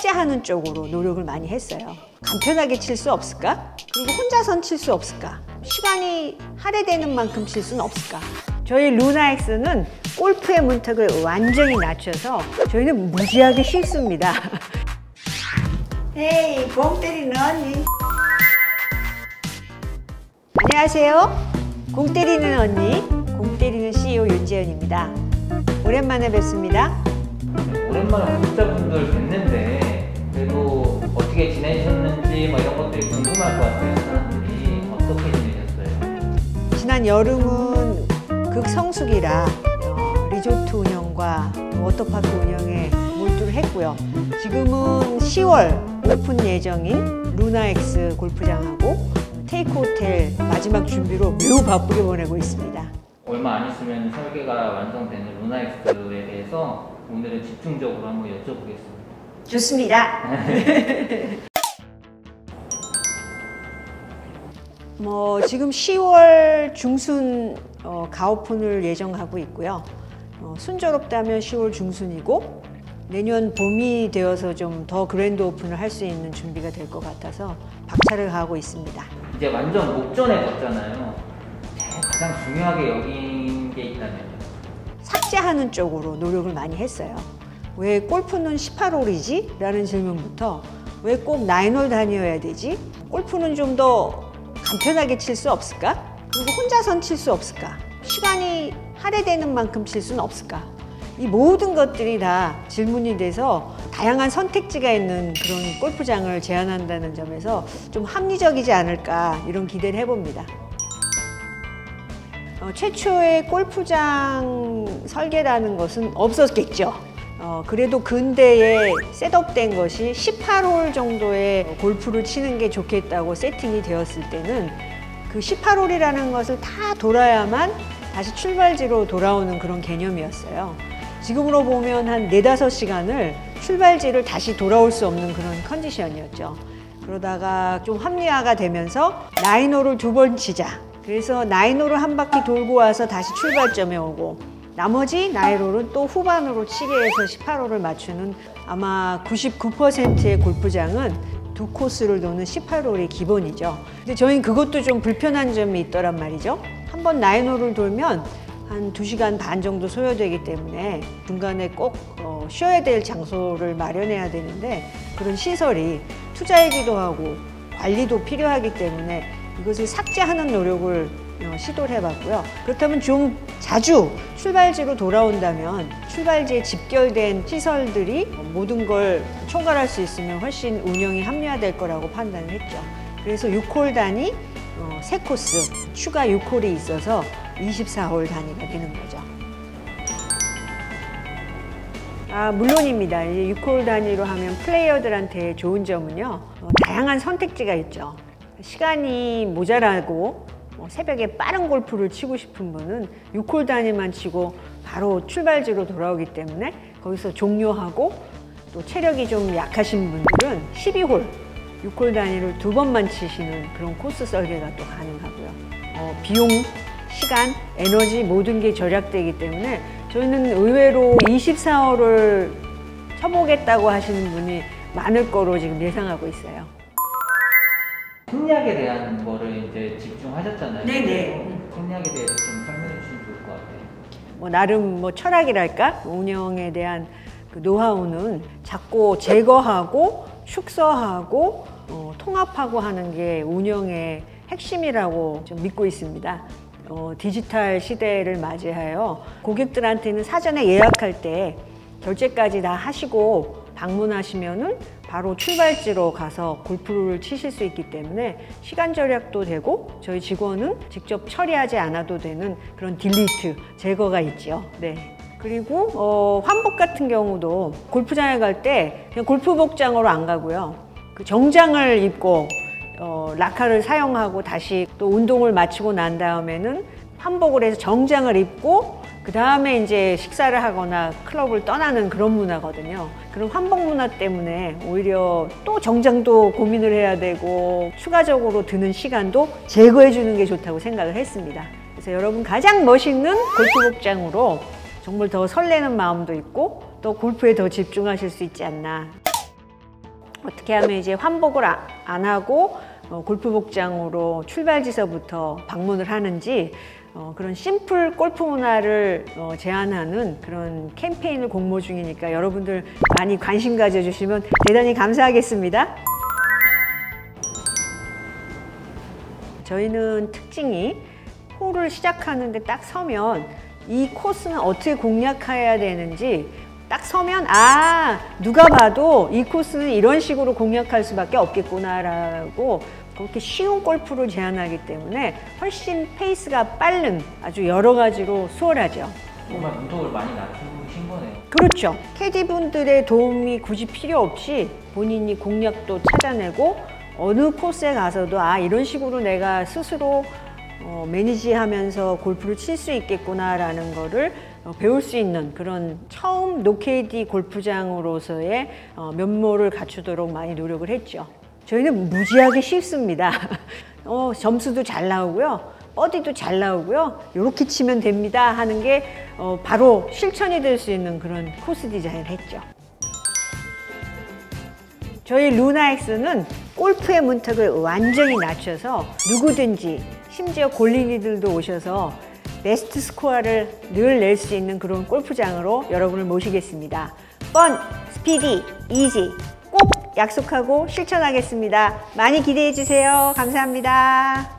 삭제하는 쪽으로 노력을 많이 했어요. 간편하게 칠 수 없을까? 그리고 혼자선 칠 수 없을까? 시간이 할애되는 만큼 칠 수는 없을까? 저희 루나엑스는 골프의 문턱을 완전히 낮춰서 저희는 무지하게 쉽습니다. 헤이, 공 때리는 언니. 안녕하세요. 공 때리는 언니, 공 때리는 CEO 윤지연입니다. 오랜만에 뵙습니다. 오랜만에 구독자분들 뵀는데 그래도 어떻게 지내셨는지 이런 것들이 궁금할 것 같아요. 사람들이 어떻게 지내셨어요? 지난 여름은 극성수기라 리조트 운영과 워터파크 운영에 몰두를 했고요. 지금은 10월 오픈 예정인 루나엑스 골프장하고 테이크 호텔 마지막 준비로 매우 바쁘게 보내고 있습니다. 얼마 안 있으면 설계가 완성되는 루나엑스에 대해서 오늘은 집중적으로 한번 여쭤보겠습니다. 좋습니다. 지금 10월 중순 가오픈을 예정하고 있고요. 순조롭다면 10월 중순이고 내년 봄이 되어서 좀 더 그랜드 오픈을 할 수 있는 준비가 될 것 같아서 박차를 가하고 있습니다. 이제 완전 목전에 뒀잖아요. 가장 중요하게 여긴 게 있다면? 삭제하는 쪽으로 노력을 많이 했어요. 왜 골프는 18홀이지? 라는 질문부터 왜 꼭 9홀 다녀야 되지? 골프는 좀 더 간편하게 칠 수 없을까? 그리고 혼자선 칠 수 없을까? 시간이 할애되는 만큼 칠 수는 없을까? 이 모든 것들이 다 질문이 돼서 다양한 선택지가 있는 그런 골프장을 제안한다는 점에서 좀 합리적이지 않을까 이런 기대를 해봅니다. 최초의 골프장 설계라는 것은 없었겠죠. 그래도 근대에 셋업된 것이 18홀 정도의 골프를 치는 게 좋겠다고 세팅이 되었을 때는 그 18홀이라는 것을 다 돌아야만 다시 출발지로 돌아오는 그런 개념이었어요. 지금으로 보면 한 4~5시간을 출발지를 다시 돌아올 수 없는 그런 컨디션이었죠. 그러다가 좀 합리화가 되면서 9홀을 2번 치자. 그래서 9홀을 한 바퀴 돌고 와서 다시 출발점에 오고 나머지 9홀은 또 후반으로 치게 해서 18홀을 맞추는 아마 99%의 골프장은 2코스를 도는 18홀이 기본이죠. 근데 저희는 그것도 좀 불편한 점이 있더란 말이죠. 한번 9홀을 돌면 한 2시간 반 정도 소요되기 때문에 중간에 꼭 쉬어야 될 장소를 마련해야 되는데 그런 시설이 투자이기도 하고 관리도 필요하기 때문에 이것을 삭제하는 노력을 시도를 해봤고요. 그렇다면 좀 자주 출발지로 돌아온다면 출발지에 집결된 시설들이 모든 걸 총괄할 수 있으면 훨씬 운영이 합리화될 거라고 판단을 했죠. 그래서 6홀 단위 3코스 추가 6홀이 있어서 24홀 단위가 되는 거죠. 물론입니다. 이제 6홀 단위로 하면 플레이어들한테 좋은 점은요. 다양한 선택지가 있죠. 시간이 모자라고 새벽에 빠른 골프를 치고 싶은 분은 6홀 단위만 치고 바로 출발지로 돌아오기 때문에 거기서 종료하고 또 체력이 좀 약하신 분들은 12홀 6홀 단위를 2번만 치시는 그런 코스 설계가 또 가능하고요. 비용, 시간, 에너지 모든 게 절약되기 때문에 저희는 의외로 24홀을 쳐보겠다고 하시는 분이 많을 거로 지금 예상하고 있어요. 생략에 대한 거를 이제 집중하셨잖아요. 네네. 생략에 대해서 좀 설명해 주시면 좋을 것 같아요. 나름 철학이랄까? 운영에 대한 그 노하우는 자꾸 제거하고 축소하고 통합하고 하는 게 운영의 핵심이라고 좀 믿고 있습니다. 디지털 시대를 맞이하여 고객들한테는 사전에 예약할 때 결제까지 다 하시고 방문하시면은 바로 출발지로 가서 골프를 치실 수 있기 때문에 시간 절약도 되고 저희 직원은 직접 처리하지 않아도 되는 그런 딜리트, 제거가 있죠. 네. 그리고 환복 같은 경우도 골프장에 갈 때 그냥 골프 복장으로 안 가고요. 그 정장을 입고 라카를 사용하고 다시 또 운동을 마치고 난 다음에는 환복을 해서 정장을 입고 그 다음에 이제 식사를 하거나 클럽을 떠나는 그런 문화거든요. 그런 환복 문화 때문에 오히려 또 정장도 고민을 해야 되고 추가적으로 드는 시간도 제거해 주는 게 좋다고 생각을 했습니다. 그래서 여러분 가장 멋있는 골프 복장으로 정말 더 설레는 마음도 있고 또 골프에 더 집중하실 수 있지 않나. 어떻게 하면 이제 환복을 안 하고 골프복장으로 출발지서부터 방문을 하는지 그런 심플 골프 문화를 제안하는 그런 캠페인을 공모 중이니까 여러분들 많이 관심 가져주시면 대단히 감사하겠습니다. 저희는 특징이 홀을 시작하는데 딱 서면 이 코스는 어떻게 공략해야 되는지 딱 서면 누가 봐도 이 코스는 이런 식으로 공략할 수밖에 없겠구나 라고 그렇게 쉬운 골프를 제안하기 때문에 훨씬 페이스가 빠른 아주 여러 가지로 수월하죠. 정말 문턱을 많이 낮추신 거네요. 그렇죠. 캐디분들의 도움이 굳이 필요 없이 본인이 공략도 찾아내고 어느 코스에 가서도 이런 식으로 내가 스스로 매니지하면서 골프를 칠 수 있겠구나라는 거를 배울 수 있는 그런 처음 노케이디 골프장으로서의 면모를 갖추도록 많이 노력을 했죠. 저희는 무지하게 쉽습니다. 점수도 잘 나오고요. 버디도 잘 나오고요. 이렇게 치면 됩니다 하는 게 바로 실천이 될 수 있는 그런 코스 디자인을 했죠. 저희 루나엑스는 골프의 문턱을 완전히 낮춰서 누구든지 심지어 골린이들도 오셔서 베스트 스코어를 늘 낼 수 있는 그런 골프장으로 여러분을 모시겠습니다. 펀, 스피디, 이지 꼭 약속하고 실천하겠습니다. 많이 기대해 주세요. 감사합니다.